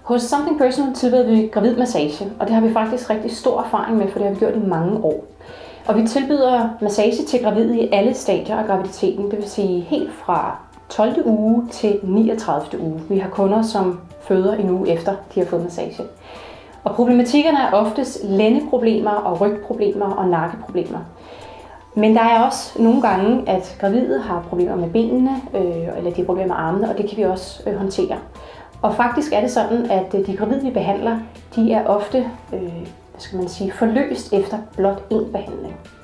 Hos Something Personal tilbyder vi gravid massage, og det har vi faktisk rigtig stor erfaring med, for det har vi gjort i mange år. Og vi tilbyder massage til gravide i alle stadier af graviditeten, det vil sige helt fra 12. uge til 39. uge. Vi har kunder, som føder en uge efter, de har fået massage. Og problematikkerne er oftest lændeproblemer og rygproblemer og nakkeproblemer. Men der er også nogle gange, at gravide har problemer med benene, eller de har problemer med armene, og det kan vi også håndtere. Og faktisk er det sådan, at de gravide, vi behandler, de er ofte forløst efter blot én behandling.